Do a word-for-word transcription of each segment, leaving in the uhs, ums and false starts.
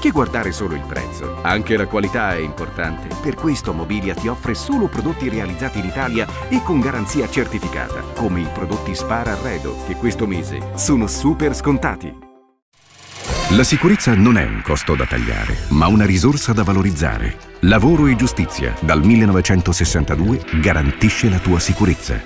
Perché guardare solo il prezzo? Anche la qualità è importante. Per questo Mobilia ti offre solo prodotti realizzati in Italia e con garanzia certificata, come i prodotti Spar Arredo, che questo mese sono super scontati. La sicurezza non è un costo da tagliare, ma una risorsa da valorizzare. Lavoro e Giustizia, dal millenovecentosessantadue, garantisce la tua sicurezza.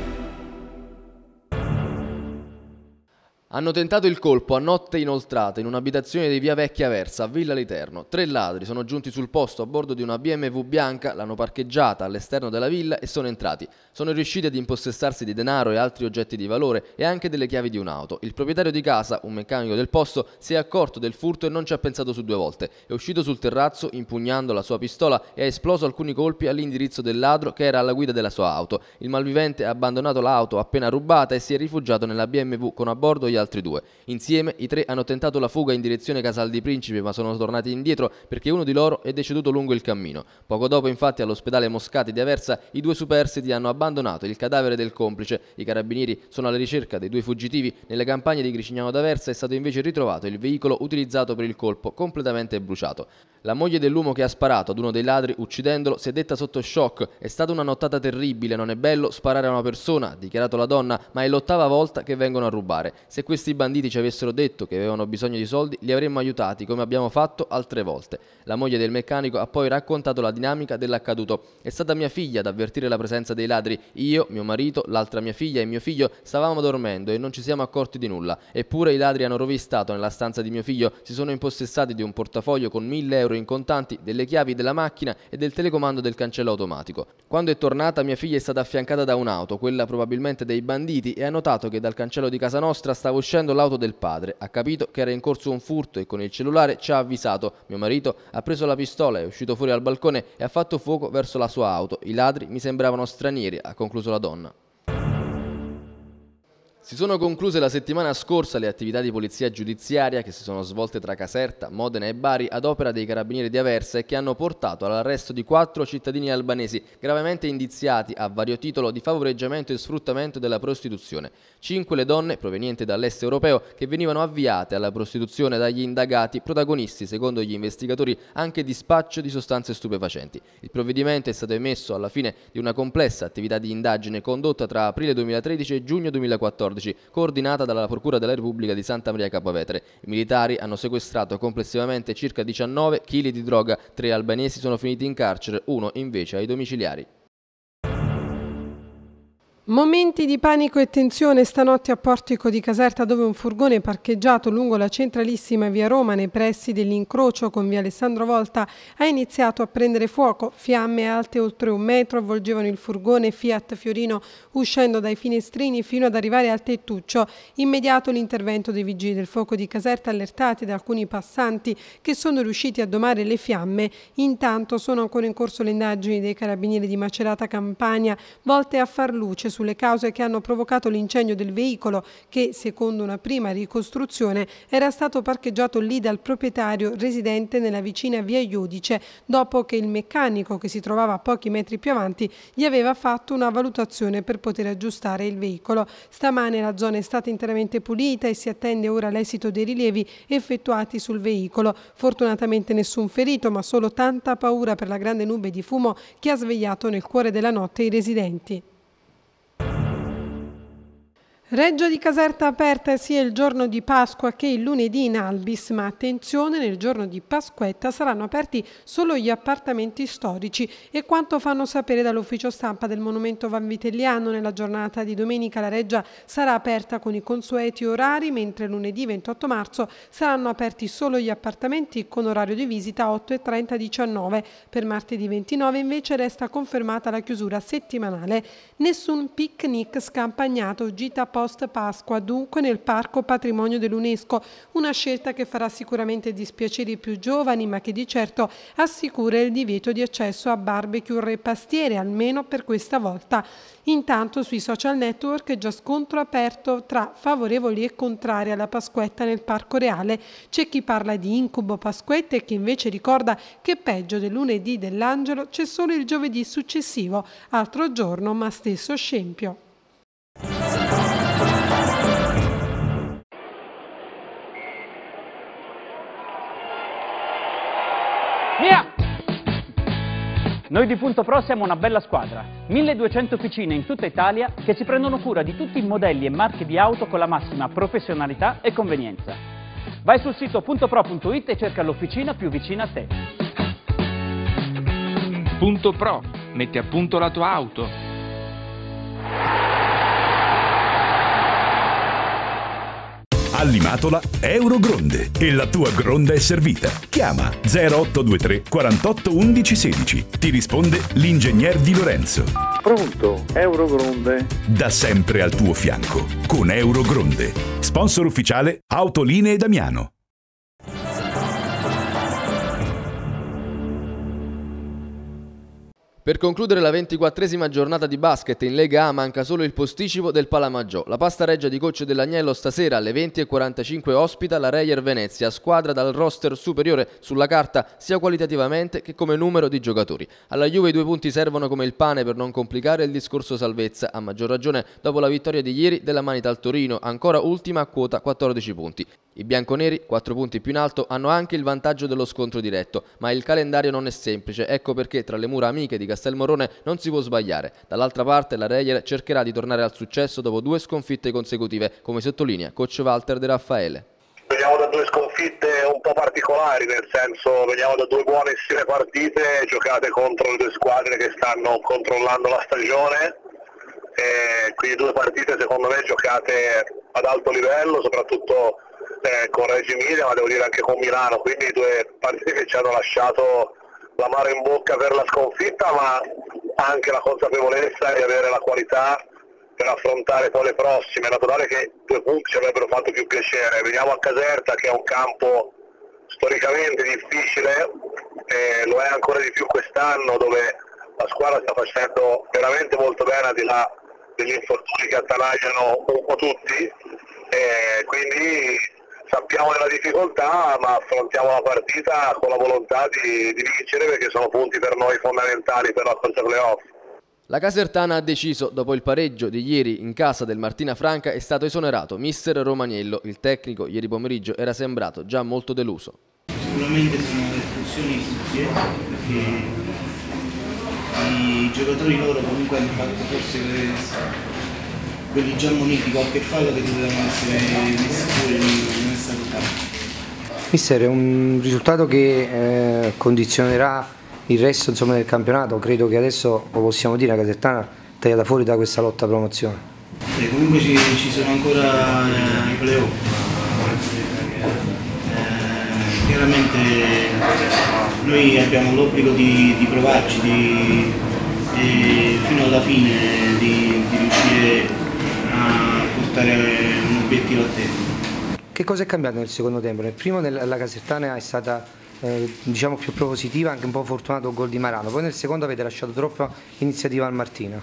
Hanno tentato il colpo a notte inoltrata in un'abitazione di via Vecchia Versa a Villa Literno. Tre ladri sono giunti sul posto a bordo di una B M W bianca, l'hanno parcheggiata all'esterno della villa e sono entrati. Sono riusciti ad impossessarsi di denaro e altri oggetti di valore e anche delle chiavi di un'auto. Il proprietario di casa, un meccanico del posto, si è accorto del furto e non ci ha pensato su due volte. È uscito sul terrazzo impugnando la sua pistola e ha esploso alcuni colpi all'indirizzo del ladro che era alla guida della sua auto. Il malvivente ha abbandonato l'auto appena rubata e si è rifugiato nella B M W con a bordo gli altri due. Insieme i tre hanno tentato la fuga in direzione Casal di Principe, ma sono tornati indietro perché uno di loro è deceduto lungo il cammino. Poco dopo, infatti, all'ospedale Moscati di Aversa i due superstiti hanno abbandonato il cadavere del complice. I carabinieri sono alla ricerca dei due fuggitivi. Nelle campagne di Gricignano d'Aversa è stato invece ritrovato il veicolo utilizzato per il colpo, completamente bruciato. La moglie dell'uomo che ha sparato ad uno dei ladri uccidendolo si è detta sotto shock: è stata una nottata terribile, non è bello sparare a una persona, ha dichiarato la donna, ma è l'ottava volta che vengono a rubare. Se questi banditi ci avessero detto che avevano bisogno di soldi, li avremmo aiutati come abbiamo fatto altre volte. La moglie del meccanico ha poi raccontato la dinamica dell'accaduto. È stata mia figlia ad avvertire la presenza dei ladri. Io, mio marito, l'altra mia figlia e mio figlio stavamo dormendo e non ci siamo accorti di nulla. Eppure i ladri hanno rovistato nella stanza di mio figlio, si sono impossessati di un portafoglio con mille euro in contanti, delle chiavi della macchina e del telecomando del cancello automatico. Quando è tornata, mia figlia è stata affiancata da un'auto, quella probabilmente dei banditi, e ha notato che dal cancello di casa nostra stava uscendo l'auto del padre. Ha capito che era in corso un furto e con il cellulare ci ha avvisato. Mio marito ha preso la pistola, è uscito fuori al balcone e ha fatto fuoco verso la sua auto. I ladri mi sembravano stranieri, ha concluso la donna. Si sono concluse la settimana scorsa le attività di polizia giudiziaria che si sono svolte tra Caserta, Modena e Bari ad opera dei carabinieri di Aversa e che hanno portato all'arresto di quattro cittadini albanesi gravemente indiziati a vario titolo di favoreggiamento e sfruttamento della prostituzione. Cinque le donne provenienti dall'est europeo che venivano avviate alla prostituzione dagli indagati, protagonisti secondo gli investigatori anche di spaccio di sostanze stupefacenti. Il provvedimento è stato emesso alla fine di una complessa attività di indagine condotta tra aprile duemilatredici e giugno duemilaquattordici, coordinata dalla Procura della Repubblica di Santa Maria Capua Vetere. I militari hanno sequestrato complessivamente circa diciannove chili di droga, tre albanesi sono finiti in carcere, uno invece ai domiciliari. Momenti di panico e tensione stanotte a Portico di Caserta, dove un furgone parcheggiato lungo la centralissima via Roma nei pressi dell'incrocio con via Alessandro Volta ha iniziato a prendere fuoco. Fiamme alte oltre un metro avvolgevano il furgone Fiat Fiorino uscendo dai finestrini fino ad arrivare al tettuccio. Immediato l'intervento dei vigili del fuoco di Caserta, allertati da alcuni passanti che sono riusciti a domare le fiamme. Intanto sono ancora in corso le indagini dei carabinieri di Macerata Campania volte a far luce sulle cause che hanno provocato l'incendio del veicolo che, secondo una prima ricostruzione, era stato parcheggiato lì dal proprietario residente nella vicina via Iudice, dopo che il meccanico che si trovava pochi metri più avanti gli aveva fatto una valutazione per poter aggiustare il veicolo. Stamane la zona è stata interamente pulita e si attende ora l'esito dei rilievi effettuati sul veicolo. Fortunatamente nessun ferito, ma solo tanta paura per la grande nube di fumo che ha svegliato nel cuore della notte i residenti. Reggio di Caserta aperta sia il giorno di Pasqua che il lunedì in Albis, ma attenzione, nel giorno di Pasquetta saranno aperti solo gli appartamenti storici e quanto fanno sapere dall'ufficio stampa del Monumento Vanvitelliano. Nella giornata di domenica la Reggia sarà aperta con i consueti orari, mentre lunedì ventotto marzo saranno aperti solo gli appartamenti con orario di visita otto e trenta diciannove. Per martedì ventinove invece resta confermata la chiusura settimanale. Nessun picnic scampagnato, gita post Pasqua dunque nel Parco Patrimonio dell'UNESCO, una scelta che farà sicuramente dispiacere i più giovani, ma che di certo assicura il divieto di accesso a barbecue e pastiere, almeno per questa volta. Intanto sui social network è già scontro aperto tra favorevoli e contrari alla Pasquetta nel Parco Reale. C'è chi parla di incubo Pasquetta e chi invece ricorda che peggio del lunedì dell'Angelo c'è solo il giovedì successivo, altro giorno ma stesso scempio. Via! Noi di Punto Pro siamo una bella squadra, milleduecento officine in tutta Italia che si prendono cura di tutti i modelli e marche di auto con la massima professionalità e convenienza. Vai sul sito punto pro punto it e cerca l'officina più vicina a te. Punto Pro, metti a punto la tua auto. All'Imatola Eurogronde e la tua gronda è servita. Chiama zero otto due tre quarantotto undici sedici. Ti risponde l'ingegner Di Lorenzo. Pronto, Eurogronde. Da sempre al tuo fianco con Eurogronde. Sponsor ufficiale Autolinee Damiano. Per concludere la ventiquattresima giornata di basket in Lega A manca solo il posticipo del Palamaggiò. La Pasta Reggia di Coach dell'Agnello stasera alle venti e quarantacinque ospita la Reyer Venezia, squadra dal roster superiore sulla carta sia qualitativamente che come numero di giocatori. Alla Juve i due punti servono come il pane per non complicare il discorso salvezza, a maggior ragione dopo la vittoria di ieri della Manital Torino, ancora ultima a quota quattordici punti. I bianconeri, quattro punti più in alto, hanno anche il vantaggio dello scontro diretto, ma il calendario non è semplice, ecco perché tra le mura amiche di Castelmorrone non si può sbagliare. Dall'altra parte la Reyer cercherà di tornare al successo dopo due sconfitte consecutive, come sottolinea coach Walter De Raffaele. Veniamo da due sconfitte un po' particolari, nel senso veniamo da due buonissime partite giocate contro le due squadre che stanno controllando la stagione, e quindi due partite secondo me giocate ad alto livello, soprattutto eh, con Reggio Emilia, ma devo dire anche con Milano, quindi due partite che ci hanno lasciato l'amaro in bocca per la sconfitta, ma anche la consapevolezza di avere la qualità per affrontare poi le prossime. È naturale che due punti ci avrebbero fatto più piacere. Veniamo a Caserta, che è un campo storicamente difficile, e lo è ancora di più quest'anno, dove la squadra sta facendo veramente molto bene, al di là degli infortuni che attanagliano un po' tutti, e quindi sappiamo della difficoltà, ma affrontiamo la partita con la volontà di, di vincere, perché sono punti per noi fondamentali per la forza playoff. La Casertana ha deciso, dopo il pareggio di ieri in casa del Martina Franca, è stato esonerato mister Romaniello. Il tecnico ieri pomeriggio era sembrato già molto deluso. Sicuramente sono espulsioni inutili, perché i giocatori loro comunque hanno fatto forse quelli già ammoniti, qualche fallo che dovevano essere messi fuori, non è stato fatto. Mister, è un risultato che eh, condizionerà il resto, insomma, del campionato. Credo che adesso lo possiamo dire, la Casertana tagliata fuori da questa lotta promozione. E comunque ci, ci sono ancora eh, i playoff. Eh, chiaramente noi abbiamo l'obbligo di, di provarci di, e fino alla fine di, di riuscire a portare un obiettivo a termine. Che cosa è cambiato nel secondo tempo? Nel primo la Casertana è stata eh, diciamo più propositiva, anche un po' fortunato il gol di Marano, poi nel secondo avete lasciato troppa iniziativa al Martina.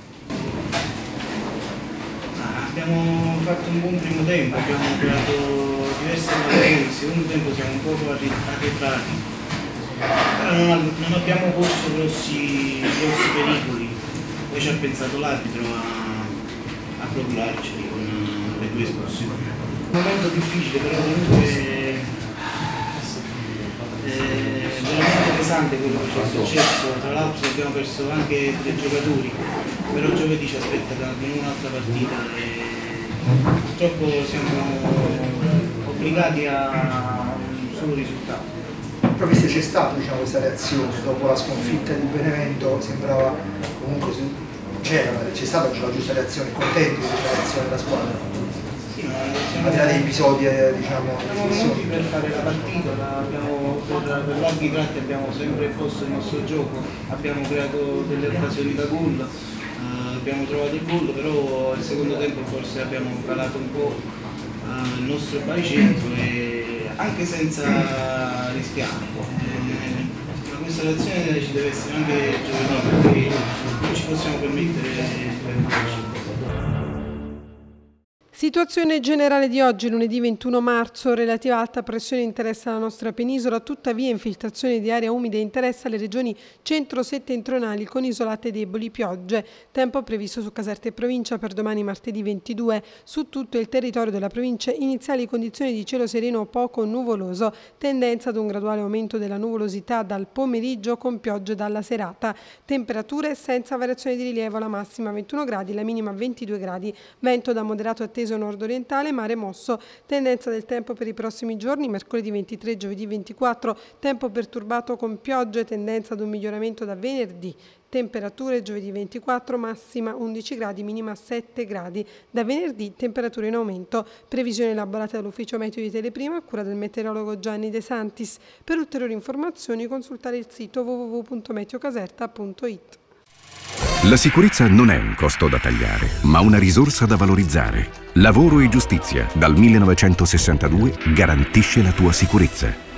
Abbiamo fatto un buon primo tempo, abbiamo creato diverse occasioni, nel secondo tempo siamo un po' arretrati, però non, non abbiamo posto grossi, grossi pericoli, poi ci ha pensato l'arbitro a, a procurarci con le due espulsioni. Un momento difficile, però comunque è veramente pesante quello che è successo, tra l'altro abbiamo perso anche tre giocatori, però giovedì ci aspetta un'altra partita e purtroppo siamo obbligati a un solo risultato. Proprio se c'è stata, diciamo, questa reazione dopo la sconfitta di Benevento, sembrava comunque c'era, c'è stata la giusta reazione, contenti di questa reazione della squadra? Sì, ma siamo, al di là degli episodi, eh, diciamo, siamo venuti per fare la partita, la abbiamo, per, per larghi tratti abbiamo sempre posto il nostro gioco, abbiamo creato delle occasioni da gol, eh, abbiamo trovato il gol, però il secondo tempo forse abbiamo calato un po' eh, il nostro baricentro, e anche senza rischiare. Eh, ma questa reazione ci deve essere anche giovedì, perché non ci possiamo permettere di Situazione generale di oggi, lunedì ventuno marzo, relativa alta pressione interessa la nostra penisola, tuttavia infiltrazione di aria umida interessa le regioni centro-settentrionali con isolate deboli piogge. Tempo previsto su Caserta e provincia per domani martedì ventidue. Su tutto il territorio della provincia iniziali condizioni di cielo sereno o poco nuvoloso, tendenza ad un graduale aumento della nuvolosità dal pomeriggio con piogge dalla serata. Temperature senza variazione di rilievo, la massima ventuno gradi, la minima ventidue gradi, vento da moderato atteso nord-orientale, mare mosso. Tendenza del tempo per i prossimi giorni, mercoledì ventitré, giovedì ventiquattro, tempo perturbato con piogge, tendenza ad un miglioramento da venerdì. Temperature giovedì ventiquattro, massima undici gradi, minima sette gradi. Da venerdì temperature in aumento. Previsioni elaborate dall'ufficio meteo di Teleprima a cura del meteorologo Gianni De Santis. Per ulteriori informazioni consultare il sito w w w punto meteocaserta punto it. La sicurezza non è un costo da tagliare, ma una risorsa da valorizzare. Lavoro e Giustizia, dal millenovecentosessantadue, garantisce la tua sicurezza.